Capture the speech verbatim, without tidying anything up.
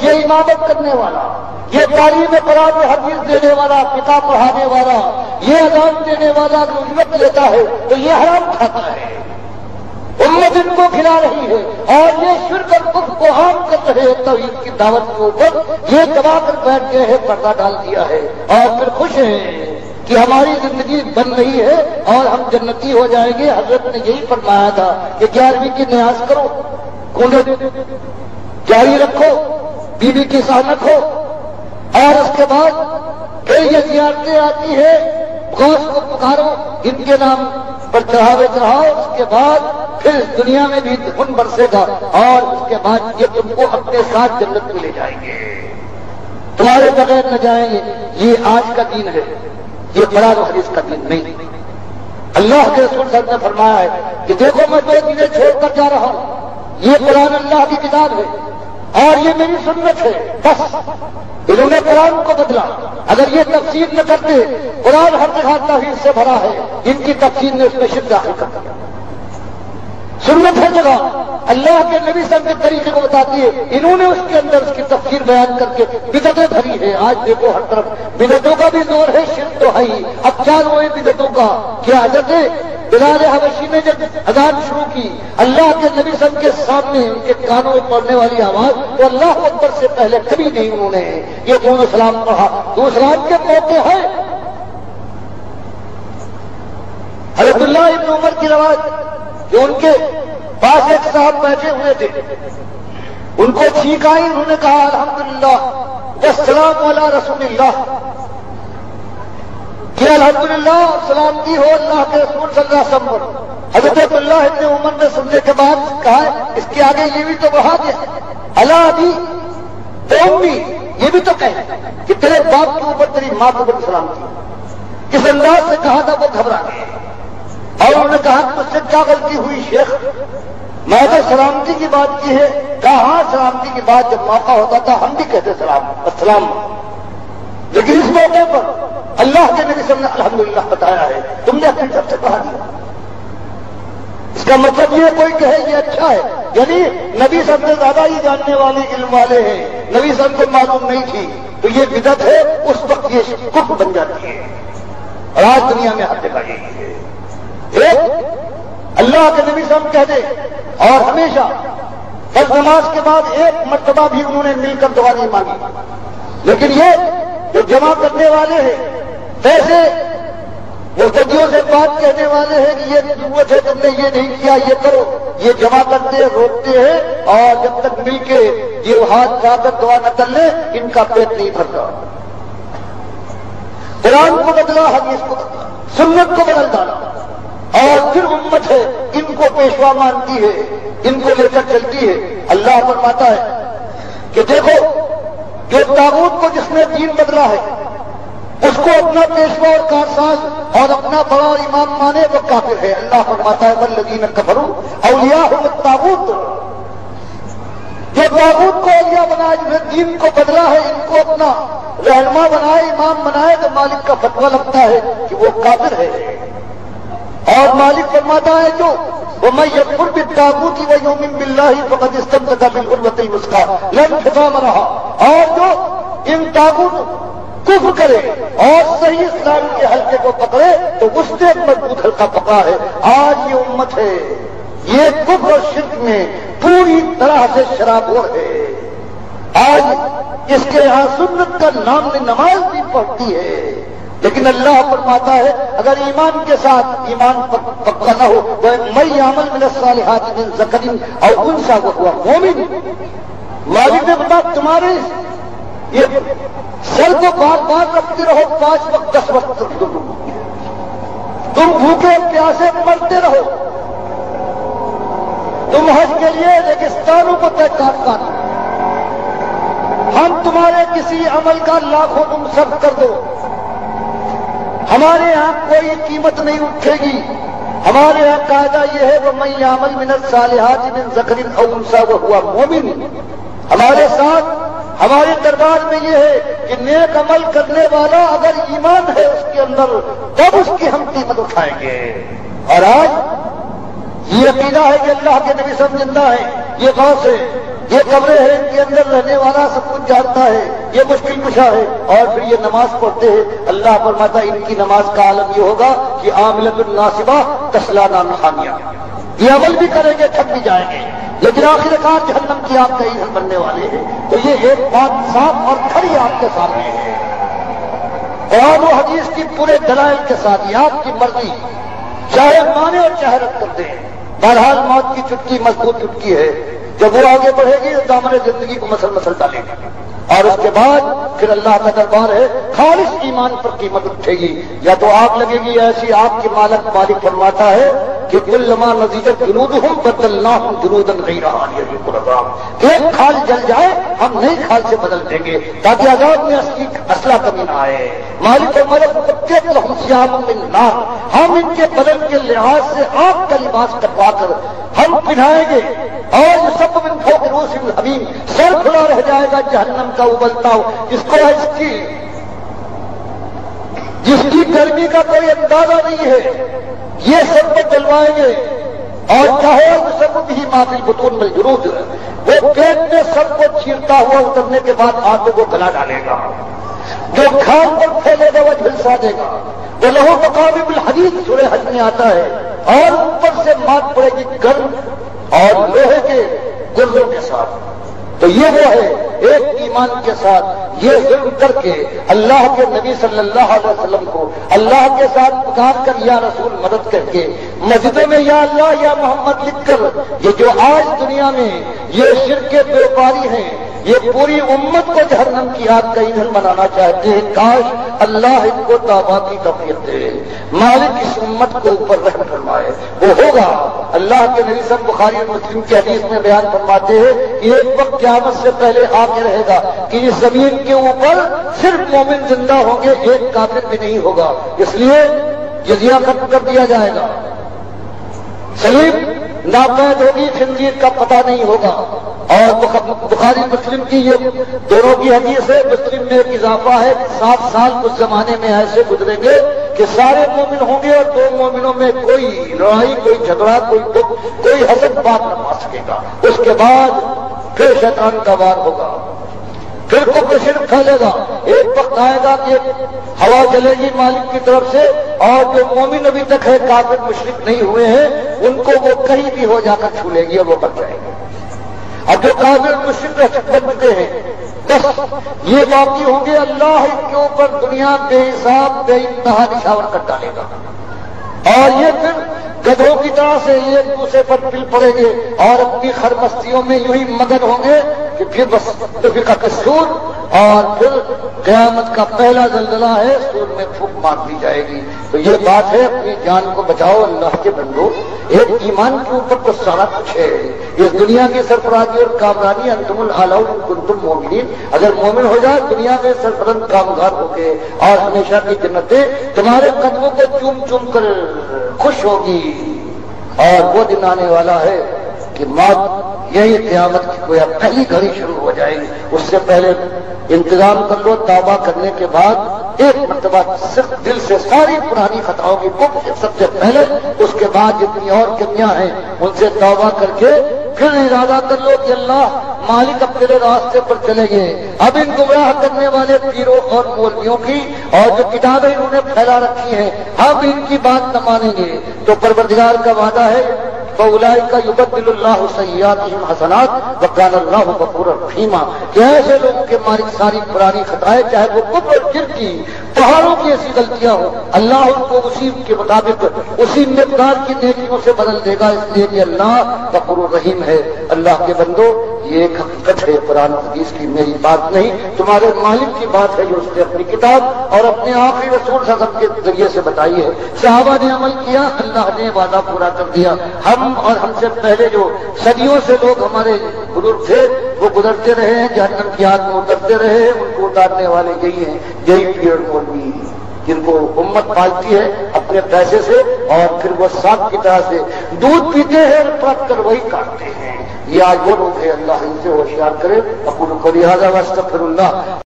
یہ امامت کرنے والا، یہ تعلیم قرآن و حدیث دینے والا، کتاب پڑھانے والا، یہ اذان دینے والا اگر اجرت لیتا ہے تو یہ حرام کھاتا ہے، امت ان کو کھلا رہی ہے، اور یہ شرک اور کفر کو عام کر رہے ہیں توحید کی دعوت کے اوپر، یہ دبا کر بیٹھ گئے ہیں، پردہ ڈال دیا ہے، اور پھر خوش ہیں کہ ہماری زندگی بن رہی ہے اور ہم جنتی ہو جائیں گے۔ حضرت نے یہی فرمایا تھا کہ گیارہویں کی نیاز کرو، کنڈے جاری رکھو، بیوی کی ساتھ رکھو، اور اس کے بعد پھر یہ زیارتیں آتی ہے، غوث کو پکارو، ان کے نام پر چڑھاوے چڑھاؤ، اس کے بعد پھر اس دنیا میں بھی خون برسے گا، اور اس کے بعد یہ تم کو اپنے ساتھ جنت میں لے جائیں گے، تمہارے بغیر نہ جائیں گے۔ یہ آج کا دین ہے، یہ قرآن و حدیث کا دین نہیں۔ اللہ کے رسول صلی اللہ علیہ وسلم نے فرمایا ہے کہ دیکھو میں دو چیزیں چھوڑ کر جا رہا ہوں، یہ قرآن اللہ کی کتاب ہے اور یہ میری سنت ہے، بس انہوں نے قرآن کو بدلا، اگر یہ تفسیر نہ کرتے، قرآن ہر جگہ توحید سے بھرا ہے، ان کی تفسیر نے اس میں شرک داخل کر دیا۔ سنت ہر جگہ اللہ کے نبی صلی اللہ علیہ وسلم کے طریقے کو بتاتی ہے، انہوں نے اس کے اندر اس کی تفسیر بیان کر کے بدعتیں بھری ہے۔ آج دیکھو ہر طرف بدعتوں کا بھی زور ہے، شرک تو ہے ہی، اب کیا ہوئے بدعتوں کا کیا حضرت بلال حبشی نے جب اذان شروع کی، اللہ کے نبی صلی اللہ علیہ وسلم کے سامنے ان کے کانوں میں پڑنے والی آواز تو اللہ اکبر سے پہلے کبھی نہیں انہوں نے یہ دونوں سلام پڑھا، دو سلام کے موقع ہے۔ حضرت اللہ ابن عمر کی روایت کہ ان کے پاس ایک صاحب بیٹھے ہوئے تھے، ان کو چھینک آئی، انہوں نے کہا الحمدللہ والسلام علی رسول اللہ، کہ الحمدللہ سلامتی ہو اللہ کے رسول صلی اللہ علیہ وسلم پر۔ حضرت عبداللہ ابن عمر نے سننے کے بعد کہا اس کے آگے یہ بھی تو بڑھا دیا، اللہ ابھی امی، یہ بھی تو کہیں کہ تیرے باپ کے اوپر تیری ماں کے اوپر سلامتی۔ کس انداز سے کہا تھا وہ گھبرا گئے، اور انہوں نے کہا کہ مجھ سے کیا غلطی ہوئی شیخ، میں تو سلامتی کی بات کی ہے۔ کہا ہاں سلامتی کی بات جب موقع ہوتا تھا ہم بھی کہتے سلام السلام، لیکن اس موقع پر اللہ کے نبی صلی اللہ علیہ وسلم نے الحمدللہ بتایا ہے، تم نے اپنی طرف سے کہا دیا۔ اس کا مطلب یہ کوئی کہے یہ اچھا ہے، یعنی نبی سب سے زیادہ ہی جاننے والے علم والے ہیں، نبی سب کو معلوم نہیں تھی تو یہ بدعت ہے، اس وقت یہ کفر بن جاتی ہے، اور آج دنیا میں ہر جگہ یہی ہے۔ ایک اللہ کے نبی صلی اللہ علیہ وسلم کہہ دے، اور ہمیشہ بس نماز کے بعد ایک مرتبہ بھی انہوں نے مل کر دعا نہیں مانگی، لیکن یہ جو جمع کرنے والے ہیں ویسے مرتدیوں سے بات کہنے والے ہیں کہ یہ ضرورت ہے تم نے یہ نہیں کیا یہ کرو، یہ جمع کرتے ہیں روکتے ہیں، اور جب تک مل کے یہ ہاتھ جا کر دعا نہ کر لے ان کا پیٹ نہیں بھرتا۔ قرآن کو بدلا، حدیث کو بدلا، سنت کو بدل ڈالا، اور پھر امت ہے ان کو پیشوا مانتی ہے، ان کو لے کر چلتی ہے۔ اللہ فرماتا ہے کہ دیکھو کہ طاغوت کو جس نے دین بدلا ہے اس کو اپنا پیشوا اور کارساز اور اپنا بڑا اور امام مانے وہ کافر ہے۔ اللہ فرماتا ہے والذین کفروا اولیاءہم الطاغوت، جو طاغوت کو اولیاء بنائے، جس نے دین کو بدلا ہے، ان کو اپنا رہنما بنائے، امام بنائے، تو مالک کا فتویٰ لگتا ہے کہ وہ کافر ہے۔ اور مالک فرماتا ہے جو وَمَن يَكْفُرْ بِالطَّاغُوتِ وَيُؤْمِن بِاللَّهِ فَقَدِ اسْتَمْسَكَ بِالْعُرْوَةِ الْوُثْقَىٰ لَا انفصام لَهَا، اور جو ان طاغوت کفر کرے اور صحیح اسلام کے حلقے کو پکڑے تو اس نے مضبوط حلقہ پکڑا ہے۔ آج یہ امت ہے یہ کفر اور شرک میں پوری طرح سے شرابور ہے۔ آج اس کے یہاں سنت کا نام نے نماز بھی پڑھتی ہے، لیکن اللہ فرماتا ہے اگر ایمان کے ساتھ ایمان پکا نہ ہو میں یعمل من الصالحات من ذکر او انثى وهو مؤمن، مالک نے بتا تمہارے یہ سر کو بار بار رکھتے رہو، پانچ وقت دس وقت رکھ دو، تم بھوکے پیاسے مرتے رہو، تم حج کے لیے ریگستانوں کو طے کر، ہم تمہارے کسی عمل کا لاکھوں تم صرف کر دو، ہمارے یہاں کوئی قیمت نہیں اٹھے گی، ہمارے یہاں قاعدہ یہ ہے وَمَن يَعْمَلْ مِنَ الصَّالِحَاتِ مِن ذَكَرٍ أَوْ أُنثَىٰ وَهُوَ مُؤْمِنٌ، ہمارے ساتھ ہمارے دربار میں یہ ہے کہ نیک عمل کرنے والا اگر ایمان ہے اس کے اندر تب اس کی ہم قیمت اٹھائیں گے۔ اور آج یہ عقیدہ ہے کہ اللہ کے نبی صلی اللہ علیہ وسلم زندہ ہے، یہ غوث ہے، یہ قبریں ہیں، ان کے اندر رہنے والا سب کچھ جانتا ہے، یہ مشکل کشا ہے، اور پھر یہ نماز پڑھتے ہیں۔ اللہ فرماتا ہے ان کی نماز کا عالم یہ ہوگا کہ عاملۃ الناصبہ تصلیٰ نار حامیہ، یہ عمل بھی کریں گے، تھک بھی جائیں گے، لیکن آخر کار جہنم کی آگ کا ایندھن بننے والے ہیں۔ تو یہ ایک بات صاف اور کھڑی آپ کے سامنے ہے، قرآن و حدیث کی پورے دلائل کے ساتھ، یہ آپ کی مرضی، چاہے مانے اور چاہے رد کر دیں۔ بہرحال موت کی چٹکی مضبوط چٹکی ہے، جب وہ آگے بڑھے گی تو دامن زندگی کو مسل مسل ڈالے گی، اور اس کے بعد پھر اللہ کا دربار ہے، خالص ایمان پر قیمت اٹھے گی، یا تو آگ لگے گی ایسی آگ کی مالک مالک فرماتا ہے کہ کلما نضجت جلودہم بدلناہم جلودا غیرہا لیذوقوا العذاب، ایک کھال جل جائے ہم نئی کھال سے بدل دیں گے تاکہ عذاب میں اصلی اصلہ کمی نہ آئے۔ مالک اور ملک لہم ثیاب من نار، ہم ان کے بدن کے لحاظ سے آگ کا لباس کٹوا کر ہم پہنائیں گے، اور سب من فوق رؤوسہم الحمیم، سر کھلا رہ جائے گا جہنم کا ابلتا ہو، جس کو اس کی جس کی گرمی کا کوئی اندازہ نہیں ہے، یہ سب کو جلوائیں گے، اور چاہے سب بھی معافی بطون میں جلود، وہ پیٹ میں سب کو چیرتا ہوا اترنے کے بعد آنکھوں کو گلا ڈالے گا، جو کھان پر پھیلے گا وہ جھلسا دے گا، وہ لہو مقامب الحدید سورہ حج میں آتا ہے، اور اوپر سے مات پڑے گی گرم اور لوہے کے گردوں کے ساتھ۔ تو یہ وہ ہے ایک ایمان کے ساتھ یہ ظلم کر کے اللہ کے نبی صلی اللہ علیہ وسلم کو اللہ کے ساتھ پکار کر یا رسول مدد کر کے مسجدوں میں یا اللہ یا محمد لکھ کر، یہ جو آج دنیا میں یہ شرک کے بیوپاری ہیں، یہ پوری امت کو جہنم کی آگ کا ایندھن بنانا چاہتے ہیں، کاش اللہ ان کو توبہ کی توفیق دے، مالک اس امت کو اوپر رحم فرمائے، وہ ہوگا۔ اللہ کے نبی صلی بخاری اور مسلم کی حدیث میں بیان فرماتے ہیں کہ ایک وقت قیامت سے پہلے آ کے رہے گا کہ اس زمین کے اوپر صرف مومن زندہ ہوں گے، ایک کافر بھی نہیں ہوگا، اس لیے جزیہ ختم کر دیا جائے گا، سلیم ناپید ہوگی، خنزیر کا پتہ نہیں ہوگا۔ اور بخاری مسلم کی یہ دونوں کی حدیث ہے، مسلم میں ایک اضافہ ہے، سات سال اس زمانے میں ایسے گزریں گے کہ سارے مومن ہوں گے اور دو مومنوں میں کوئی لڑائی، کوئی جھگڑا، کوئی دکھ، کوئی حسد بات نہ پا سکے گا۔ اس کے بعد پھر شیطان کا وار ہوگا، پھر کفر شرک پھیلے گا، ایک وقت آئے گا کہ ہوا چلے گی مالک کی طرف سے، اور جو مومن ابھی تک ہے کافر مشرک نہیں ہوئے ہیں ان کو وہ کہیں بھی ہو جا کر چھو لے گی اور وہ بچ جائیں گے۔ اب جو کافر مشرک بنتے ہیں بس یہ واقعی ہوں گے، اللہ ان کے اوپر دنیا بے حساب بے انتہا نشاور کر ڈالے گا، اور یہ پھر گدھوں کی طرح سے ایک دوسرے پر پل پڑیں گے اور اپنی خرمستیوں میں یوں ہی مگن ہوں گے کہ پھر بس فقہ کا سور، اور پھر قیامت کا پہلا زلزلہ ہے، سور میں پھونک مار دی جائے گی۔ تو یہ بات ہے، اپنی جان کو بچاؤ اللہ کے بندو، ایک ایمان کے اوپر تو سارا کچھ ہے، اس دنیا کی سرفرازی اور کامرانی انتم الاعلون ان کنتم مومنین، اگر مومن ہو جائے دنیا میں سرفرند کامگار ہو کے، اور ہمیشہ کی جنتیں تمہارے قدموں کو چوم چوم کر خوش ہوگی۔ اور وہ دن آنے والا ہے کہ موت یہی قیامت کی کوئی پہلی گھڑی شروع ہو جائے گی، اس سے پہلے انتظام کر لو، توبہ کرنے کے بعد ایک مرتبہ صرف دل سے ساری پرانی خطاؤں کی کفر سب سے پہلے، اس کے بعد جتنی اور کمیاں ہیں ان سے توبہ کر کے پھر ارادہ کر لو کہ اللہ مالک اب تیرے راستے پر چلے گئے، اب ان گمراہ کرنے والے پیروں اور مولویوں کی اور جو کتابیں انہوں نے پھیلا رکھی ہیں ہم ان کی بات نہ مانیں گے، تو پروردگار کا وعدہ ہے فَأُولَٰئِكَ يُبَدِّلُ اللَّهُ سَيِّئَاتِهِمْ حَسَنَاتٍ وَكَانَ اللَّهُ غَفُورًا رَحِيمًا، کہ ایسے لوگوں کے مالک ساری پرانی خطائیں چاہے وہ کفر اور شرک کی پہاڑوں کی ایسی غلطیاں ہوں، اللہ ان کو اسی کے مطابق اسی مقدار کی نیکیوں سے بدل دے گا، اس لیے کہ اللہ غفور الرحیم ہے۔ اللہ کے بندو، یہ ایک حقیقت ہے قرآن حدیث کی، میری بات نہیں، تمہارے مالک کی بات ہے جو اس نے اپنی کتاب اور اپنے آخری رسول صلی اللہ علیہ وسلم کے ذریعے سے بتائی ہے۔ صحابہ نے عمل کیا، اللہ نے وعدہ پورا کر دیا۔ ہم اور ہم سے پہلے جو صدیوں سے لوگ ہمارے بزرگ تھے وہ گزرتے رہے ہیں، جہنم کی آگ میں اترتے رہے ہیں، ان کو اتارنے والے یہی ہیں، یہی پیڑ مولوی جن کو امت پالتی ہے اپنے پیسے سے، اور پھر وہ سانپ کی طرح سے دودھ پیتے ہیں اور پرکھ کر وہی کاٹتے ہیں۔ یہ آج وہ لوگ ہیں، اللہ ان سے ہوشیار کرے۔ اقول قولی ھذا واستغفر اللہ۔